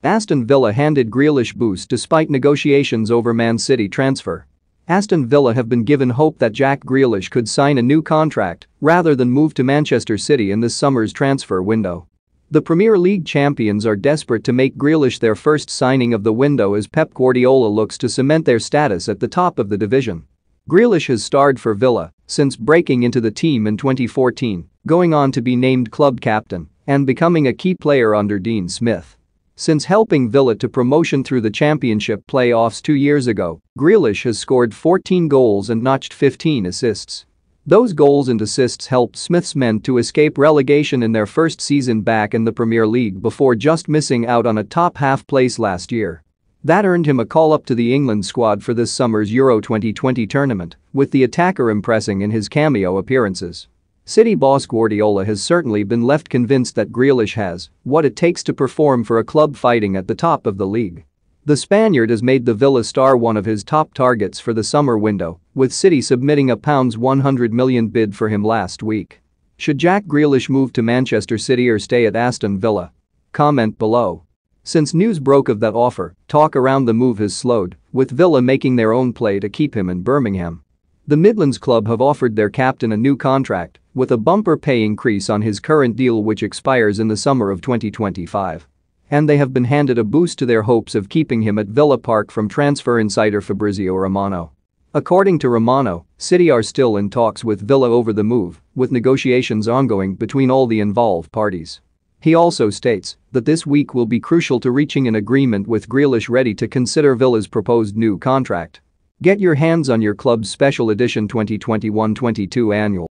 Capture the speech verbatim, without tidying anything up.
Aston Villa handed Grealish boost despite negotiations over Man City transfer. Aston Villa have been given hope that Jack Grealish could sign a new contract rather than move to Manchester City in this summer's transfer window. The Premier League champions are desperate to make Grealish their first signing of the window as Pep Guardiola looks to cement their status at the top of the division. Grealish has starred for Villa since breaking into the team in twenty fourteen, going on to be named club captain and becoming a key player under Dean Smith. Since helping Villa to promotion through the Championship playoffs two years ago, Grealish has scored fourteen goals and notched fifteen assists. Those goals and assists helped Smith's men to escape relegation in their first season back in the Premier League before just missing out on a top-half place last year. That earned him a call-up to the England squad for this summer's Euro twenty twenty tournament, with the attacker impressing in his cameo appearances. City boss Guardiola has certainly been left convinced that Grealish has what it takes to perform for a club fighting at the top of the league. The Spaniard has made the Villa star one of his top targets for the summer window, with City submitting a one hundred million pounds bid for him last week. Should Jack Grealish move to Manchester City or stay at Aston Villa? Comment below. Since news broke of that offer, talk around the move has slowed, with Villa making their own play to keep him in Birmingham. The Midlands club have offered their captain a new contract, with a bumper pay increase on his current deal which expires in the summer of twenty twenty-five. And they have been handed a boost to their hopes of keeping him at Villa Park from transfer insider Fabrizio Romano. According to Romano, City are still in talks with Villa over the move, with negotiations ongoing between all the involved parties. He also states that this week will be crucial to reaching an agreement with Grealish ready to consider Villa's proposed new contract. Get your hands on your club's special edition twenty twenty-one twenty-two annual